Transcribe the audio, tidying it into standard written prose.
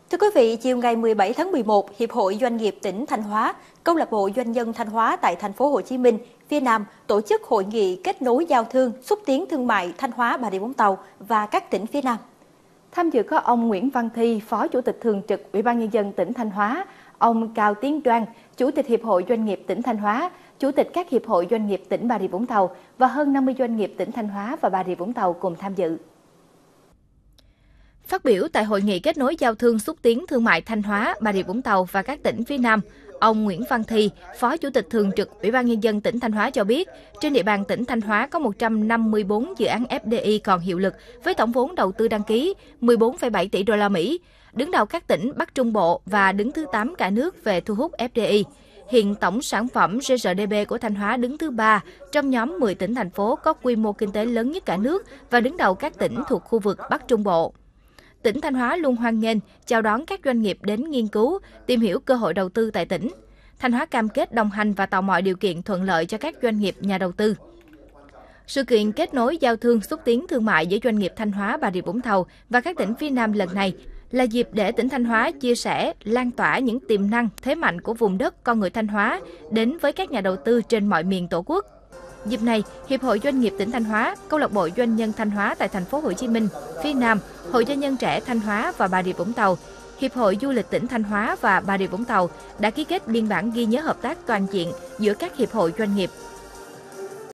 Thưa quý vị, chiều ngày 17 tháng 11, Hiệp hội Doanh nghiệp tỉnh Thanh Hóa, Câu lạc bộ Doanh nhân Thanh Hóa tại thành phố Hồ Chí Minh, phía Nam tổ chức hội nghị kết nối giao thương, xúc tiến thương mại Thanh Hóa, Bà Rịa Vũng Tàu và các tỉnh phía Nam. Tham dự có ông Nguyễn Văn Thi, Phó Chủ tịch Thường trực Ủy ban Nhân dân tỉnh Thanh Hóa, ông Cao Tiến Đoan, Chủ tịch Hiệp hội Doanh nghiệp tỉnh Thanh Hóa, Chủ tịch các Hiệp hội Doanh nghiệp tỉnh Bà Rịa Vũng Tàu và hơn 50 doanh nghiệp tỉnh Thanh Hóa và Bà Rịa Vũng Tàu cùng tham dự. Phát biểu tại hội nghị kết nối giao thương xúc tiến thương mại Thanh Hóa, Bà Rịa Vũng Tàu và các tỉnh phía Nam, ông Nguyễn Văn Thi, Phó Chủ tịch Thường trực Ủy ban Nhân dân tỉnh Thanh Hóa cho biết, trên địa bàn tỉnh Thanh Hóa có 154 dự án FDI còn hiệu lực với tổng vốn đầu tư đăng ký 14,7 tỷ đô la Mỹ, đứng đầu các tỉnh Bắc Trung Bộ và đứng thứ 8 cả nước về thu hút FDI. Hiện tổng sản phẩm GRDP của Thanh Hóa đứng thứ 3 trong nhóm 10 tỉnh thành phố có quy mô kinh tế lớn nhất cả nước và đứng đầu các tỉnh thuộc khu vực Bắc Trung Bộ. Tỉnh Thanh Hóa luôn hoan nghênh, chào đón các doanh nghiệp đến nghiên cứu, tìm hiểu cơ hội đầu tư tại tỉnh. Thanh Hóa cam kết đồng hành và tạo mọi điều kiện thuận lợi cho các doanh nghiệp, nhà đầu tư. Sự kiện kết nối giao thương xúc tiến thương mại giữa doanh nghiệp Thanh Hóa, Bà Rịa Vũng Tàu và các tỉnh phía Nam lần này là dịp để tỉnh Thanh Hóa chia sẻ, lan tỏa những tiềm năng, thế mạnh của vùng đất con người Thanh Hóa đến với các nhà đầu tư trên mọi miền Tổ quốc. Dịp này, Hiệp hội Doanh nghiệp tỉnh Thanh Hóa, Câu lạc bộ Doanh nhân Thanh Hóa tại thành phố Hồ Chí Minh, phía Nam, Hội Doanh nhân trẻ Thanh Hóa và Bà Rịa Vũng Tàu, Hiệp hội Du lịch tỉnh Thanh Hóa và Bà Rịa Vũng Tàu đã ký kết biên bản ghi nhớ hợp tác toàn diện giữa các hiệp hội doanh nghiệp.